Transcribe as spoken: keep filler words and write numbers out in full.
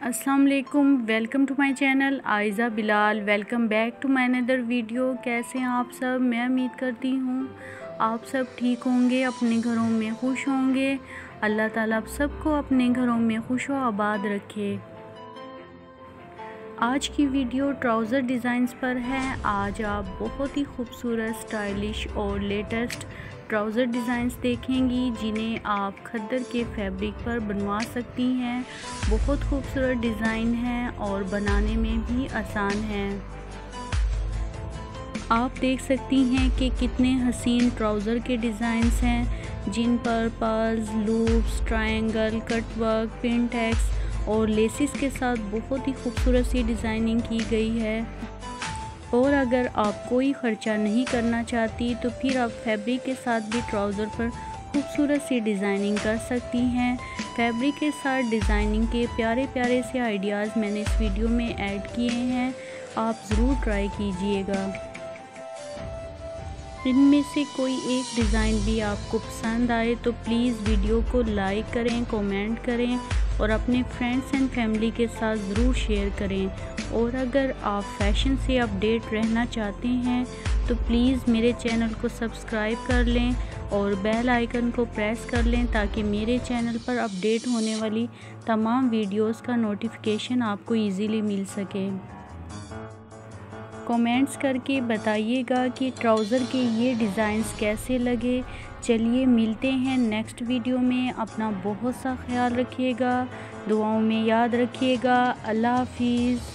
अस्सलाम वालेकुम, welcome to my channel Aiza Bilal. Welcome back to my another video. कैसे हैं आप सब? मैं उम्मीद करती हूँ आप सब ठीक होंगे, अपने घरों में खुश होंगे। अल्लाह ताला आप सबको अपने घरों में खुश व आबाद रखे। आज की वीडियो ट्राउज़र डिज़ाइंस पर है। आज आप बहुत ही खूबसूरत, स्टाइलिश और लेटेस्ट ट्राउज़र डिज़ाइंस देखेंगी जिन्हें आप खद्दर के फैब्रिक पर बनवा सकती हैं। बहुत खूबसूरत डिज़ाइन है और बनाने में भी आसान है। आप देख सकती हैं कि कितने हसीन ट्राउज़र के डिज़ाइंस हैं जिन पर pearls, loops, triangle, cutwork, pintucks और लेसिस के साथ बहुत ही खूबसूरत सी डिज़ाइनिंग की गई है। और अगर आप कोई ख़र्चा नहीं करना चाहती तो फिर आप फैब्रिक के साथ भी ट्राउज़र पर खूबसूरत सी डिज़ाइनिंग कर सकती हैं। फैब्रिक के साथ डिज़ाइनिंग के प्यारे प्यारे से आइडियाज़ मैंने इस वीडियो में ऐड किए हैं, आप ज़रूर ट्राई कीजिएगा। इनमें से कोई एक डिज़ाइन भी आपको पसंद आए तो प्लीज़ वीडियो को लाइक करें, कमेंट करें और अपने फ्रेंड्स एंड फैमिली के साथ ज़रूर शेयर करें। और अगर आप फैशन से अपडेट रहना चाहते हैं तो प्लीज़ मेरे चैनल को सब्सक्राइब कर लें और बेल आइकन को प्रेस कर लें ताकि मेरे चैनल पर अपडेट होने वाली तमाम वीडियोस का नोटिफिकेशन आपको इजीली मिल सके। कमेंट्स करके बताइएगा कि ट्राउज़र के ये डिज़ाइंस कैसे लगे। चलिए मिलते हैं नेक्स्ट वीडियो में। अपना बहुत सा ख्याल रखिएगा, दुआओं में याद रखिएगा। अल्लाह हाफिज़।